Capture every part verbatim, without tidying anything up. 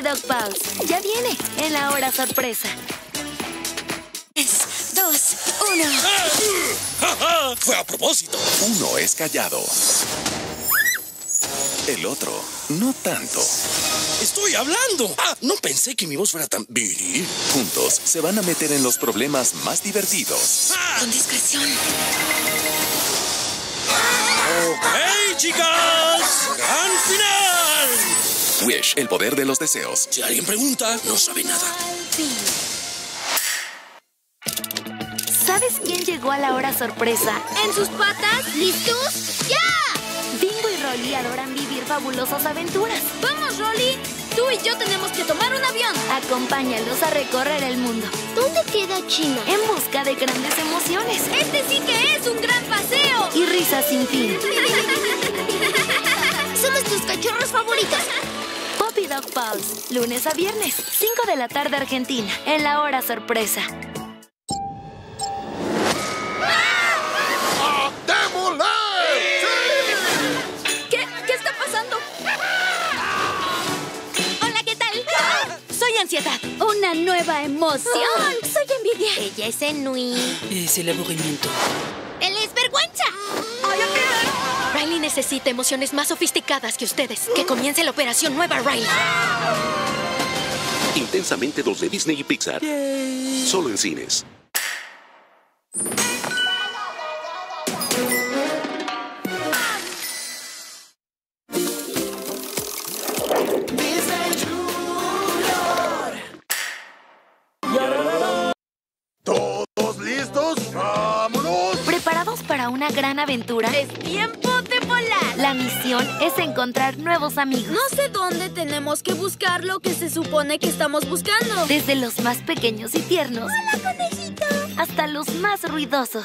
Dog Pals ya viene en la hora sorpresa. tres, dos, uno. ¡Ah! ¡Fue a propósito! Uno es callado. El otro, no tanto. ¡Estoy hablando! ¡Ah! No pensé que mi voz fuera tan viril. Juntos se van a meter en los problemas más divertidos. ¡Ah! Con discreción. ¡Ok, chicas! ¡Gran final! Wish, el poder de los deseos. Si alguien pregunta, no sabe nada. ¿Sabes quién llegó a la hora sorpresa? ¿En sus patas? ¿Listos? ¡Ya! Bingo y Rolly adoran vivir fabulosas aventuras. ¡Vamos, Rolly! Tú y yo tenemos que tomar un avión. Acompáñalos a recorrer el mundo ¿Dónde queda China? en busca de grandes emociones ¡Este sí que es un gran paseo! y risas sin fin. ¡Somos tus cachorros favoritos! Puppy Dog Pals, lunes a viernes, cinco de la tarde Argentina, en la hora sorpresa. ¡Démosle! ¿Qué? ¿Qué está pasando? Hola, ¿qué tal? Soy ansiedad. Una nueva emoción. Soy envidia. Ella es Enui. Es el aburrimiento. Él es vergüenza. Riley necesita emociones más sofisticadas que ustedes. Que comience la operación nueva, Riley. Intensamente dos de Disney y Pixar. Solo en cines. ¿Todos listos? ¡Vámonos! ¿Preparados para una gran aventura? ¡Es tiempo de volar! La misión es encontrar nuevos amigos. No sé dónde tenemos que buscar lo que se supone que estamos buscando. Desde los más pequeños y tiernos ¡Hola, conejito! hasta los más ruidosos.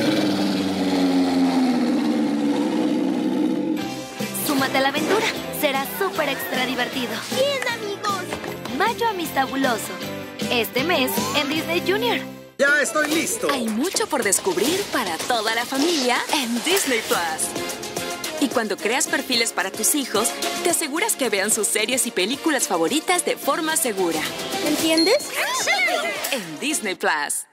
Súmate a la aventura. Será súper extra divertido. ¡Bien, amigos! Mayo Amistabuloso. Este mes en Disney Junior. ¡Ya estoy listo! Hay mucho por descubrir para toda la familia en Disney Plus. Y cuando creas perfiles para tus hijos, te aseguras que vean sus series y películas favoritas de forma segura. ¿Entiendes? En Disney Plus.